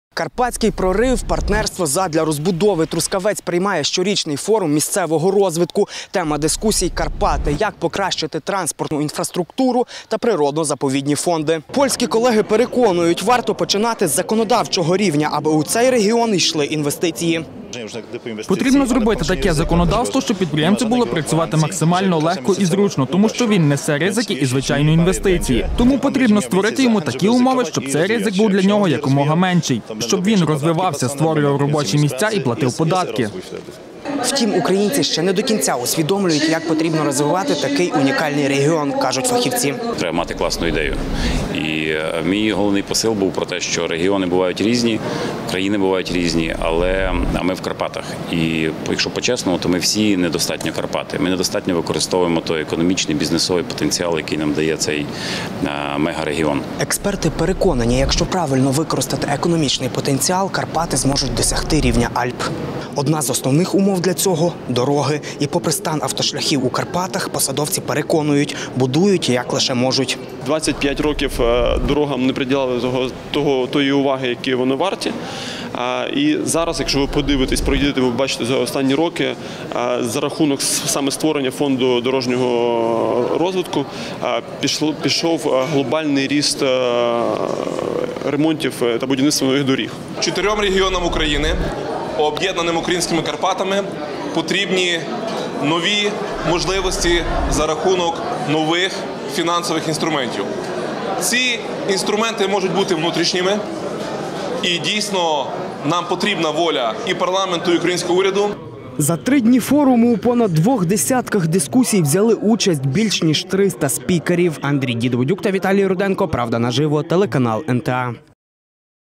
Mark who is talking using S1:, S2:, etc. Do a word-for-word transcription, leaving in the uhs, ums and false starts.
S1: Карпатський прорив, партнерство задля розбудови. Трускавець приймає щорічний форум місцевого розвитку. Тема дискусій – Карпати. Як покращити транспортну інфраструктуру та природно-заповідні фонди. Польські колеги переконують, варто починати з законодавчого рівня, аби у цей регіон йшли інвестиції.
S2: Потрібно зробити таке законодавство, щоб підприємцю було працювати максимально легко і зручно, тому що він несе ризики і, звичайно, інвестиції. Тому потрібно створити йому такі умови, щоб цей ризик був для нього якомога менший, щоб він розвивався, створював робочі місця і платив податки.
S1: Втім, українці ще не до кінця усвідомлюють, як потрібно розвивати такий унікальний регіон, кажуть фахівці.
S3: Треба мати класну ідею. І мій головний посил був про те, що регіони бувають різні, країни бувають різні, але а ми в Карпатах. І якщо по-чесному, то ми всі недостатньо Карпати. Ми недостатньо використовуємо той економічний, бізнесовий потенціал, який нам дає цей мегарегіон.
S1: Експерти переконані, якщо правильно використати економічний потенціал, Карпати зможуть досягти рівня Альп. Одна з основних умов для цього – дороги. І попри стан автошляхів у Карпатах, посадовці переконують, будують як лише можуть.
S4: двадцять п'ять років дорогам не приділяли того, того, тої уваги, які вони варті. І зараз, якщо ви подивитесь, пройдете, ви бачите за останні роки, за рахунок саме створення фонду дорожнього розвитку пішло, пішов глобальний ріст ремонтів та будівництва нових доріг.
S5: Чотирьом регіонам України, об'єднаним українськими Карпатами, потрібні нові можливості за рахунок нових фінансових інструментів. Ці інструменти можуть бути внутрішніми, і дійсно нам потрібна воля і парламенту, і українського уряду.
S1: За три дні форуму у понад двох десятках дискусій взяли участь більш ніж триста спікерів. Андрій Дідоводюк та Віталій Руденко. Правда наживо. Телеканал ен те а.